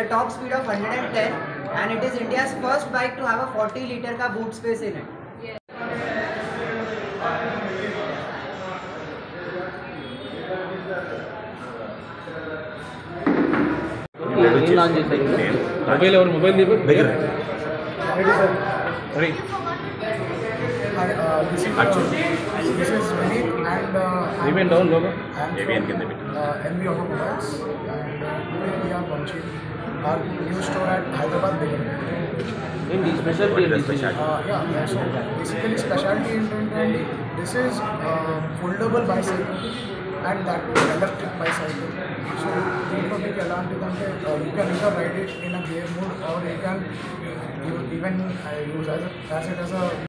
top speed of 110, and it is India's first bike to have a 40-liter का boot space in it. This is Vinit and MV Automobiles, and today we are launching our new store at Hyderabad. Specialty. So basically specialty in this is foldable bicycle and that too electric bicycle. So you can either ride it in a gear mode or you can even use it as a